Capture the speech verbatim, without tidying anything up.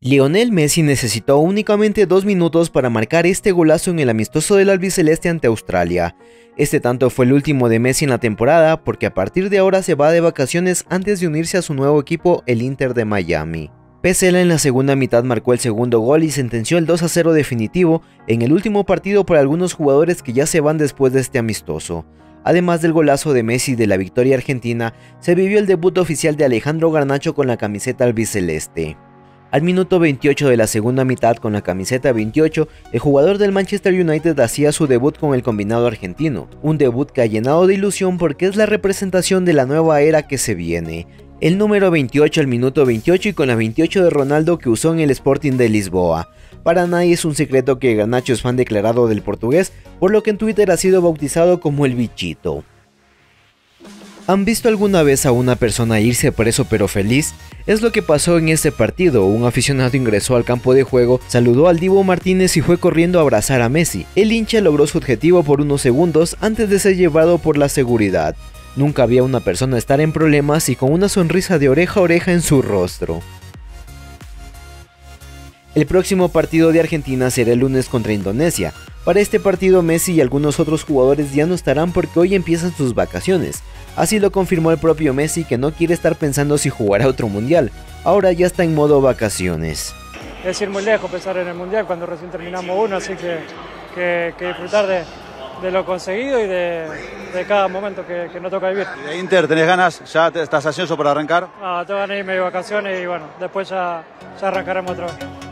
Lionel Messi necesitó únicamente dos minutos para marcar este golazo en el amistoso del albiceleste ante Australia. Este tanto fue el último de Messi en la temporada, porque a partir de ahora se va de vacaciones antes de unirse a su nuevo equipo, el Inter de Miami. Pesela en la segunda mitad marcó el segundo gol y sentenció el dos a cero definitivo en el último partido por algunos jugadores que ya se van después de este amistoso. Además del golazo de Messi de la victoria argentina, se vivió el debut oficial de Alejandro Garnacho con la camiseta albiceleste. Al minuto veintiocho de la segunda mitad, con la camiseta veintiocho, el jugador del Manchester United hacía su debut con el combinado argentino, un debut que ha llenado de ilusión porque es la representación de la nueva era que se viene. El número veintiocho al minuto veintiocho y con la veintiocho de Ronaldo que usó en el Sporting de Lisboa. Para nadie es un secreto que Garnacho es fan declarado del portugués, por lo que en Twitter ha sido bautizado como el bichito. ¿Han visto alguna vez a una persona irse preso pero feliz? Es lo que pasó en este partido. Un aficionado ingresó al campo de juego, saludó al Dibu Martínez y fue corriendo a abrazar a Messi. El hincha logró su objetivo por unos segundos antes de ser llevado por la seguridad. Nunca había una persona estar en problemas y con una sonrisa de oreja a oreja en su rostro. El próximo partido de Argentina será el lunes contra Indonesia. Para este partido Messi y algunos otros jugadores ya no estarán porque hoy empiezan sus vacaciones. Así lo confirmó el propio Messi, que no quiere estar pensando si jugará otro mundial. Ahora ya está en modo vacaciones. Es ir muy lejos pensar en el mundial cuando recién terminamos uno, así que, que, que disfrutar de, de lo conseguido y de, de cada momento que, que nos toca vivir. ¿Y de Inter tenés ganas? ¿Ya te, estás ansioso para arrancar? Ah, tengo ganas de irme de vacaciones y bueno, después ya, ya arrancaremos otra vez.